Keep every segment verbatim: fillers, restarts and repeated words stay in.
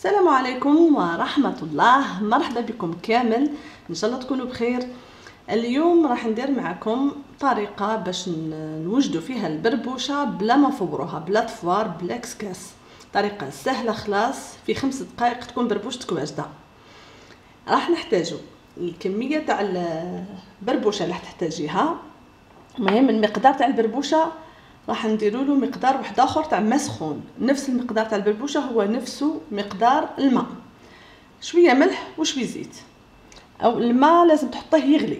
السلام عليكم ورحمة الله، مرحبا بكم كامل، ان شاء الله تكونوا بخير. اليوم راح ندير معكم طريقة باش نوجدوا فيها البربوشة بلا ما نفوروها، بلا طفوار بلا كسكاس. طريقة سهلة خلاص، في خمس دقائق تكون بربوشتك واجدة. راح نحتاجوا الكمية تاع البربوشة اللي راح تحتاجيها. المهم المقدار تاع البربوشة راح نديروا له مقدار واحد اخر تاع ماء سخون، نفس المقدار تاع البربوشه هو نفسه مقدار الماء، شويه ملح وشويه زيت. او الماء لازم تحطيه يغلي.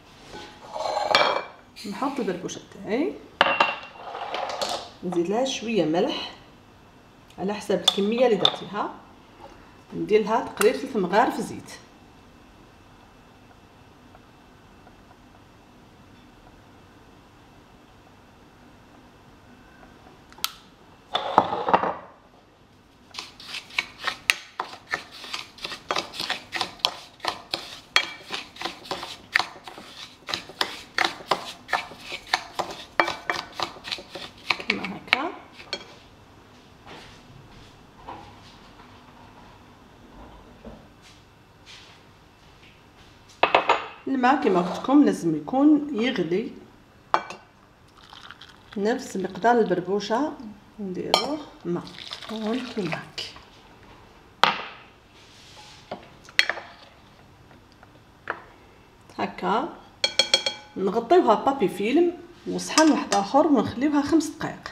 نحط البربوشه تاعي، نزيد لها شويه ملح على حسب الكميه اللي درتيها، ندير لها تقريبا ثلاث مغارف زيت. كما هكا. الماء كما قلت لكم لازم يكون يغلي نفس مقدار البربوشه، نديروه ماء هون كيما هكا. هكا نغطيوها بابي فيلم وصحن واحد اخر ونخليوها خمس دقائق.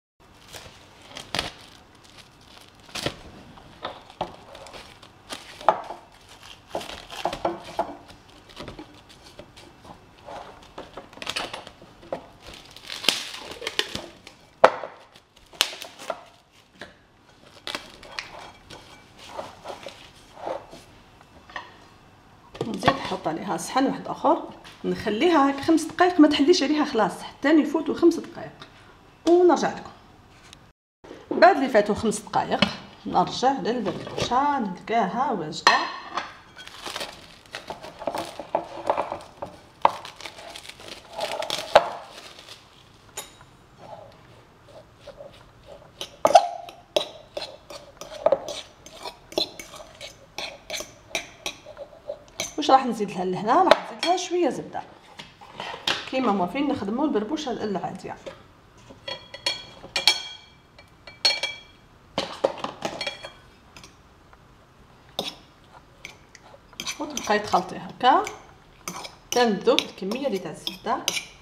نزيد نحط عليها صحن واحد اخر، نخليها هاك خمس دقائق، ما تحليش عليها خلاص حتى يفوتوا خمس دقائق ونرجع لكم. بعد اللي فاتوا خمس دقائق نرجع للبربوشه نلقاها واجده. واش راح نزيد لها لهنا؟ راح نزيد لها شويه زبده كيما موافين نخدموا البربوشه العاديه. وتبقاي تخلطي هكا تنذوب الكميه اللي تاع الزبده.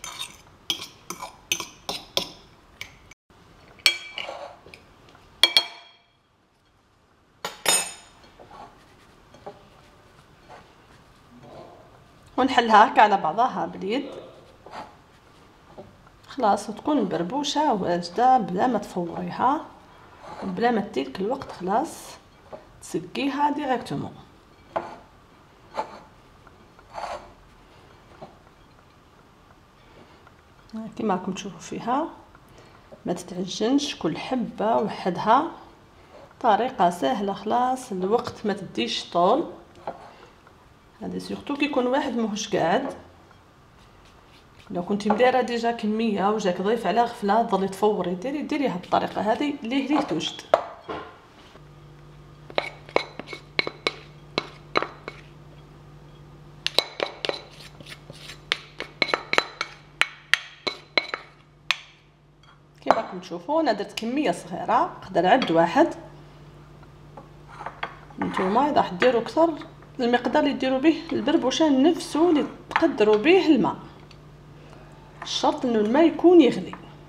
ونحلها هكا على بعضها باليد خلاص، وتكون البربوشه واجده بلا ما تفوريها بلا ما تديك الوقت، خلاص تسقيها ديريكتومون. كما راكم تشوفوا فيها ما تتعجنش، كل حبه وحدها. طريقه سهله خلاص، الوقت ما تديش طول. هذا سورتو كي يكون واحد ماهوش قاعد. لو كنتي مديره ديجا كميه وجاك ضيف على غفله تظلي تفوري ديري ديريها بالطريقه هذه ليه ليه توجد. كيما راكم تشوفوا انا درت كميه صغيره، نقدر عد واحد. نتوما اذا راح ديروا اكثر المقدار اللي ديروا به البربوشه نفسه اللي تقدروا به الماء، الشرط انه الماء يكون يغلي.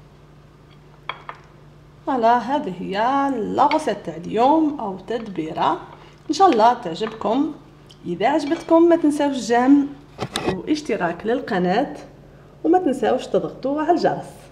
فوالا هذه هي لاغوسيت تاع اليوم او تدبيره، ان شاء الله تعجبكم. اذا عجبتكم ما تنساوش الجيم واشتراك للقناه، وما تنساوش تضغطوا على الجرس.